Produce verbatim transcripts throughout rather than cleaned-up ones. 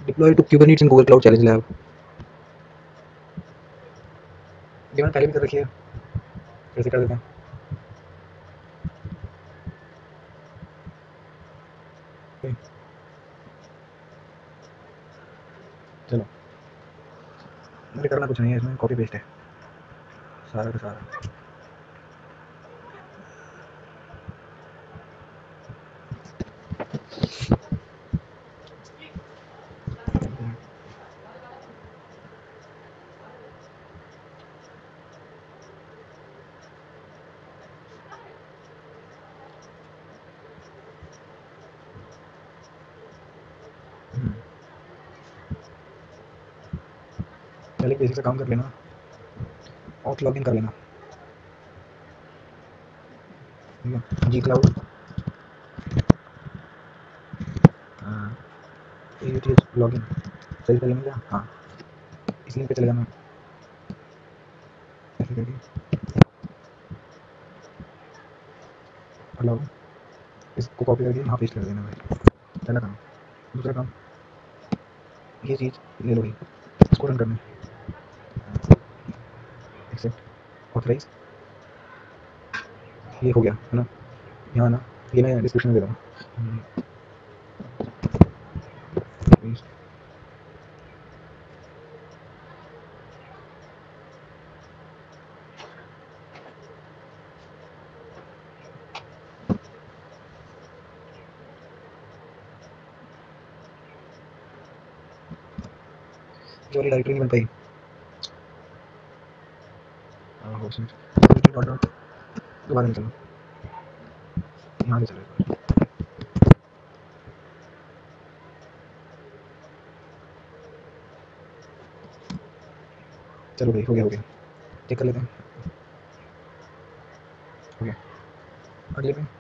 Deploy to Kubernetes in Google Cloud challenge lab. ये मैंने पहले भी कर रखी है, कैसे कर देते हैं। चलो मुझे करना कुछ नहीं है इसमें, कॉपी पेस्ट है सारा का सारा। पहले बेसिक से काम कर लेना, ऑथ लॉगिन कर लेना, ठीक है। जी क्लाउड लॉगिन सही कर लेंगे क्या? हाँ, इस लिंक पे चले जाना ऐसे करके, अलाउ, इसको कॉपी करके यहाँ पेस्ट कर देना भाई। पहला काम। दूसरा काम, ये चीज़ ले लो भाई, इसको रन करना है, एक्सेप्ट ऑथराइज, ये हो गया है ना। यहाँ ना ये मैं डिस्क्रिप्शन में दे रहा हूँ। जो वाली डायरेक्टरी नहीं बन पाई, डॉट डॉट दोबारा निकलो, यहाँ से चलो। चलो भाई हो गया हो गया, चेक कर लेते हैं, हो गया। अगले पे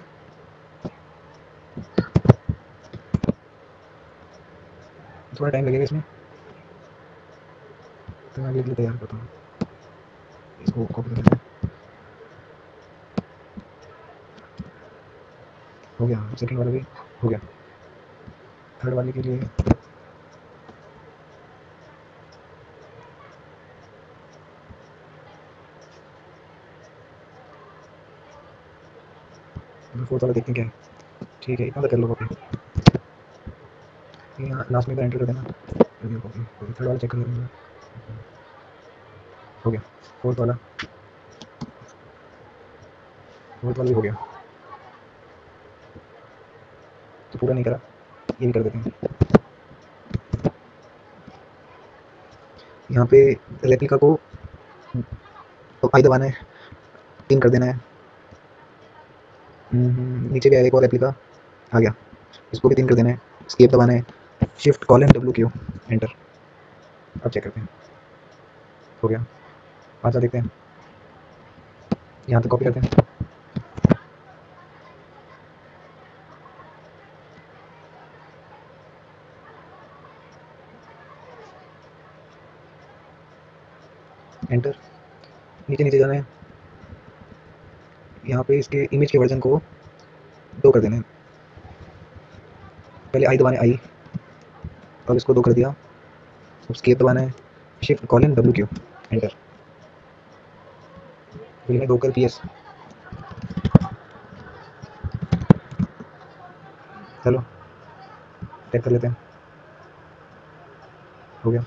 थोड़ा टाइम लगेगा इसमें, तो मैं अगले के लिए तैयार करता हूँ, इसको कॉपी कर लेते हैं। हो गया, सेकंड वाला भी हो गया, थर्ड वाले के लिए फोर्थ वाला देखते हैं क्या है। ठीक है, इतना तो कर लो कॉपी, यहाँ लास्ट में एंटर कर देना, कॉपी थर्ड वाला चेक कर लेंगे, हो गया। फोर्थ वाला फोर्थ वाला भी हो गया, तो पूरा नहीं करा, ये भी कर देते हैं। यहाँ पे रेप्लिका को तो आई दबाना है, तीन कर देना है, नीचे भी आएगा एक और रेप्लिका, आ गया, इसको भी तीन कर देना है, एस्केप दबाना है, shift colon W Q enter. अब चेक करते हैं, हो गया। पाँच देखते हैं, यहाँ तक कॉपी करते हैं, एंटर, नीचे नीचे जाना है, यहाँ पे इसके इमेज के वर्जन को दो कर देना है, पहले आई दबाना है आई, अब इसको दो कर दिया, एस्केप दबाना है, shift colon W Q enter, फिर में दो कर पी एस। चलो चेक कर लेते हैं, हो गया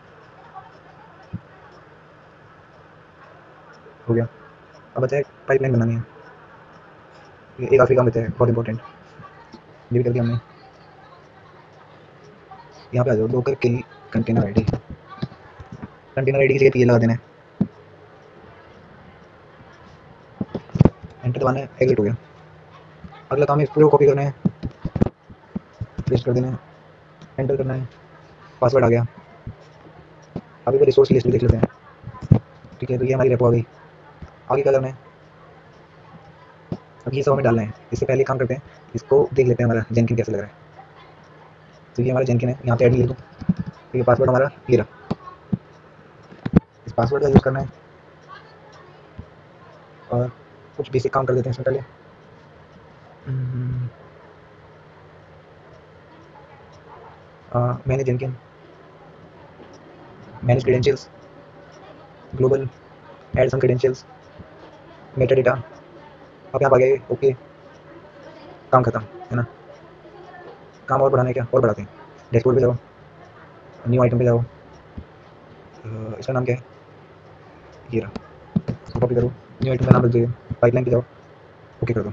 हो गया। अब बचा है पाइपलाइन बनानी है, ये एक आखिरी काम बचा है बहुत इंपॉर्टेंट, ये भी कर दिया हमने। यहाँ पे आ जाओ, docker kill container ID, container ID की जगह पी लगा देना है, एंटर दबाना है, एग्जिट हो गया। अगला काम है इसको कॉपी करना है, पेस्ट कर देना है, एंटर करना है, पासवर्ड आ गया। अभी तो रिसोर्स की लिस्ट भी देख लेते हैं, ठीक है। तो ये हमारी रेपो आ गई, आगे क्या करना है, अब ये सब हमें डालना है। इससे पहले काम करते हैं, इसको देख लेते हैं हमारा जेनकिन कैसे लग रहा है। तो ये हमारा जेनकिन है, यहाँ पे आईडी ले दो, ठीक है। पासवर्ड हमारा ये रहा, इस पासवर्ड का यूज़ करना है, और कुछ बेसिक काम कर देते हैं इसमें पहले। Manage Jenkins, manage credentials, global, add some credentials, meta data. आप यहाँ आ गए, ओके, काम खत्म है ना। काम और बढ़ाना है क्या, और बढ़ाते हैं। डैशबोर्ड पे जाओ, न्यू आइटम पे जाओ, अ, इसका नाम क्या है, ये रहा, इसको कॉपी करो, न्यू आइटम का नाम रख दीजिए, पाइपलाइन पे जाओ, ओके कर दो।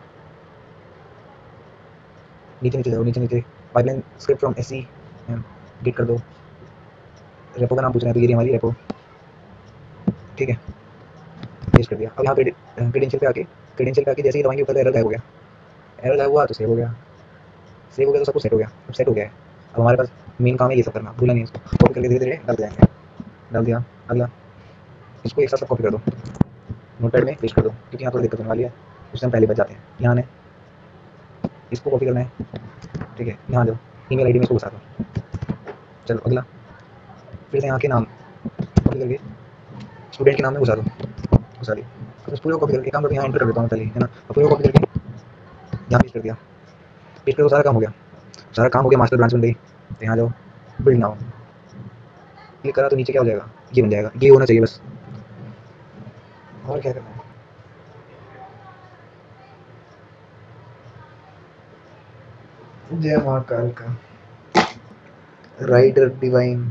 नीचे नीचे जाओ, नीचे नीचे pipeline script from S C git कर दो। रेपो का नाम पूछ रहे हैं तो ये रही हमारी रेपो, ठीक है, पेस्ट कर दिया। अब यहाँ पे क्रेडेंशियल पे आके, क्रेडेंशियल पे आके जैसे ही दवाएंगे ऊपर एरर गायब हो गया, एरर गायब हुआ तो सेव हो गया, सेव हो गया तो सब कुछ सेट हो गया, अब सेट हो गया है। अब हमारे पास मेन काम है ये सब करना, भूला नहीं इसको, कॉपी करके धीरे धीरे डालते जाएंगे। डाल दिया, अगला, इसको एक साथ सब कॉपी कर दो, नोटपैड में पेस्ट कर दो, क्योंकि यहाँ थोड़ी दिक्कत होने वाली है, उस टाइम पहले बच जाते हैं। यहाँ ने इसको कॉपी करना है, ठीक है, यहाँ जाओ, ईमेल आईडी में इसको घुसा दो। चलो अगला, फिर से यहाँ के नाम कॉपी करके स्टूडेंट के नाम में घुसा दो, घुसा दिया। अब इस पूरे को कॉपी करके काम करके यहाँ एंटर कर देता हूँ पहले, है ना। अब पूरे को कॉपी करके यहाँ पेस्ट कर दिया, पेस्ट कर दो, सारा काम हो गया, सारा काम हो गया, मास्टर ब्रांच बन गई। तो यहाँ जाओ, बिल्ड नाउ, क्लिक करा तो नीचे क्या हो जाएगा, ये बन जाएगा, ये होना चाहिए बस, और क्या करना है। जय महाकाल का राइडर डिवाइन।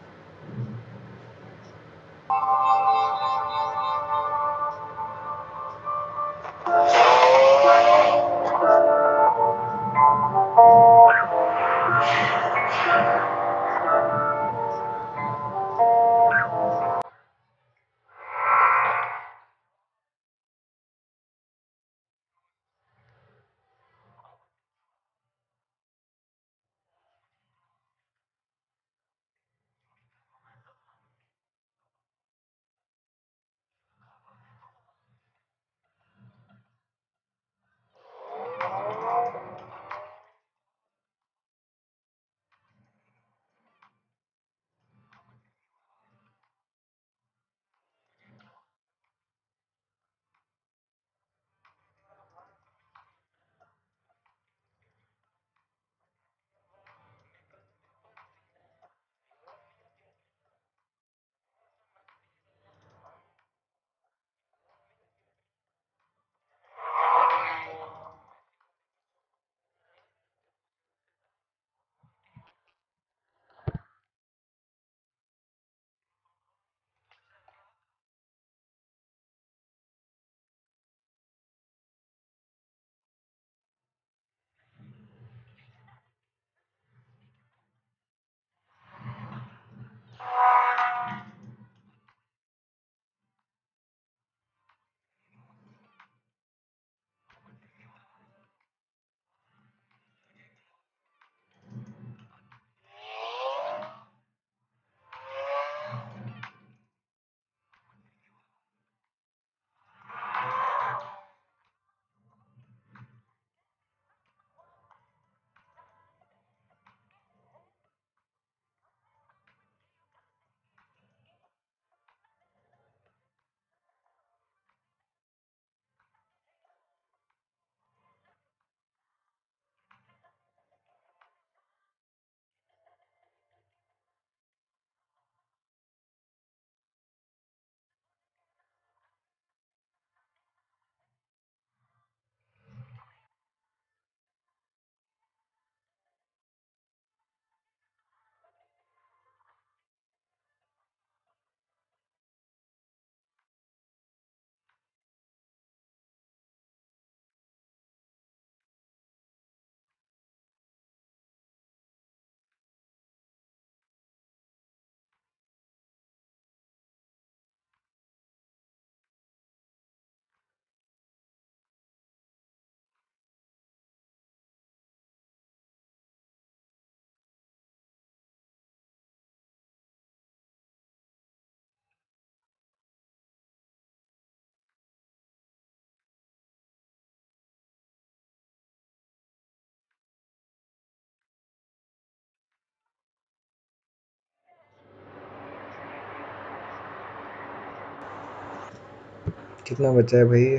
कितना बचा है भाई,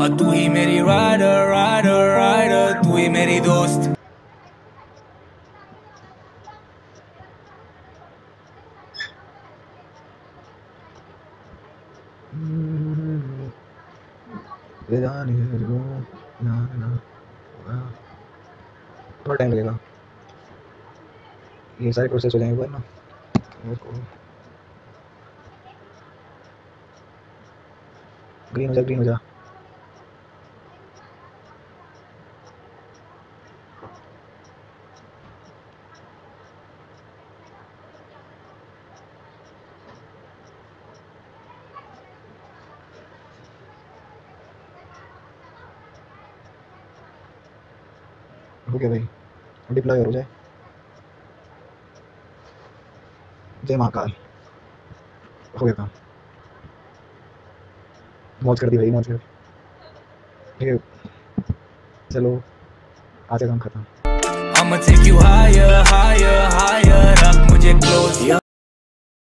और तू ही मेरी राइडर राइडर राइडर, तू ही मेरी दोस्त। थोड़ा टाइम लगेगा, ये सारे प्रोसेस हो जाएंगे पर ना। ग्रीन हो जा, ग्रीन हो जा। हो गया भाई, डिप्लॉय हो जाए। जय महाकाल, हो गया काम। मौज कर दी भाई, मौज कर। ठीक है, चलो आज का काम खत्म। I'ma take you higher, higher, higher up, मुझे close